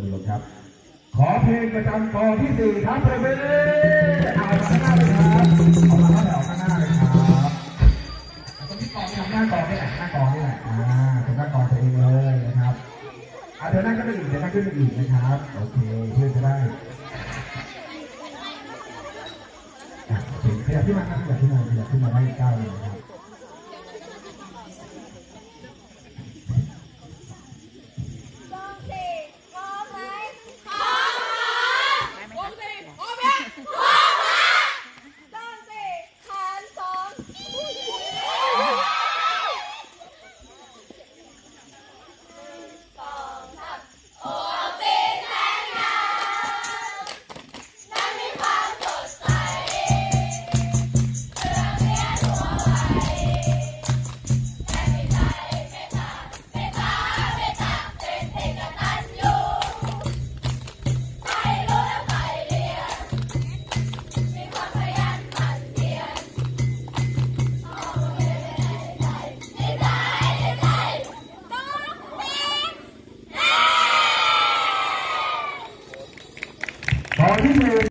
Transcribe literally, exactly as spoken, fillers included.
ลงครับขอเพลงประจำกองที่สี่ครับประเวณเอาข้างหน้าเลยครับออกมาข้างแถวข้างหน้าเลยครับตรงที่กองทำหน้ากองนี่แหละหน้ากองนี่แหละอ่าตรงหน้ากองตัวเองเลยนะครับเอาเดี๋ยวนั่งก็ได้อีกเดี๋ยวนั่งขึ้นอีกนะครับโอเคเพื่อจะได้โอเคขยับขึ้นมาครับขยับขึ้นมาขยับขึ้นมาได้เก้าเลยนะครับ